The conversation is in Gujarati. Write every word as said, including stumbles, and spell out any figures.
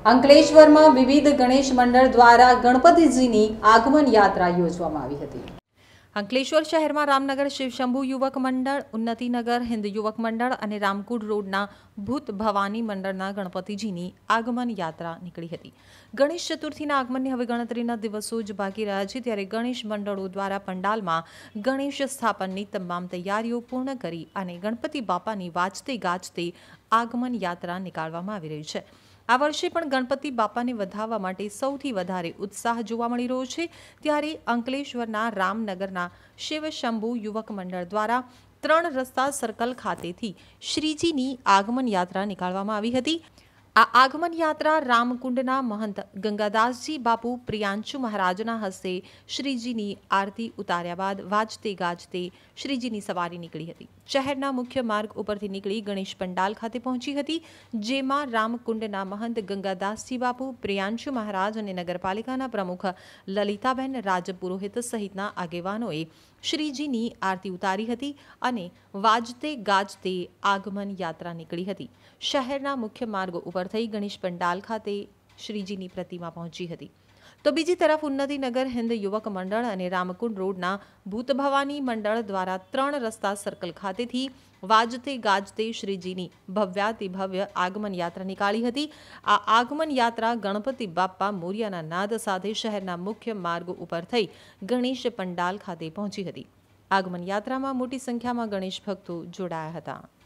અંકલેશ્વરમાં વિવિધ ગણેશ મંડળ દ્વારા ગણપતિજીની આગમન યાત્રા યોજવામાં આવી હતી। અંકલેશ્વર શહેરમાં રામનગર શિવશંભુ યુવક મંડળ, ઉન્નતિનગર હિન્દ યુવક મંડળ અને રામકુંડ રોડના ભૂત ભવાની મંડળના ગણપતિજીની આગમન યાત્રા નીકળી હતી। ગણેશ ચતુર્થીના આગમનની હવે ગણતરીના દિવસો જ બાકી રહ્યા છે, ત્યારે ગણેશ મંડળો દ્વારા પંડાલમાં ગણેશ સ્થાપનની તમામ તૈયારીઓ પૂર્ણ કરી અને ગણપતિ બાપાની વાજતે ગાજતે આગમન યાત્રા નીકાળવામાં આવી રહી છે। આ વર્ષે પણ ગણપતિ બાપાને વધાવવા માટે સૌથી વધારે ઉત્સાહ જોવા મળી રહ્યો છે, ત્યારે અંકલેશ્વરના રામનગરના શિવશંભુ યુવક મંડળ દ્વારા ત્રણ રસ્તા સર્કલ ખાતેથી શ્રીજીની આગમન યાત્રા નીકાળવામાં આવી હતી। આ આગમન યાત્રા રામકુંડના મહંત ગંગાદાસજી બાપુ પ્રિયાંશુ મહારાજના હસ્તે શ્રીજીની આરતી ઉતાર્યા બાદ વાજતે ગાજતે શ્રીજીની સવારી નીકળી હતી। શહેરના મુખ્ય માર્ગ ઉપરથી નીકળી ગણેશ પંડાલ ખાતે પહોંચી હતી, જેમાં રામકુંડના મહંત ગંગાદાસજી બાપુ પ્રિયાંશુ મહારાજ અને નગરપાલિકાના પ્રમુખ લલિતાબેન રાજપુરોહિત સહિતના આગેવાનોએ શ્રીજીની આરતી ઉતારી હતી અને વાજતે ગાજતે આગમન યાત્રા નીકળી હતી। શહેરના મુખ્ય માર્ગ ઉપર થઈ ગણેશ પંડાલ ખાતે શ્રીજીની પ્રતિમા પહોંચી હતી, તો બીજી તરફ ઉન્નતિનગર હિન્દ યુવક મંડળ અને રામકુંડ રોડના ભૂત ભવાની મંડળ દ્વારા ત્રણ રસ્તા સર્કલ ખાતેથી વાજતે ગાજતે શ્રીજીની ભવ્યાતિ ભવ્ય આગમન યાત્રા નીકાળી હતી। આ આગમન યાત્રા ગણપતિ બાપ્પા મોરિયાના નાદ સાથે શહેરના મુખ્ય માર્ગ ઉપર થઈ ગણેશ પંડાલ ખાતે પહોંચી હતી। આગમન યાત્રામાં મોટી સંખ્યામાં ગણેશ ભક્તો જોડાયા હતા।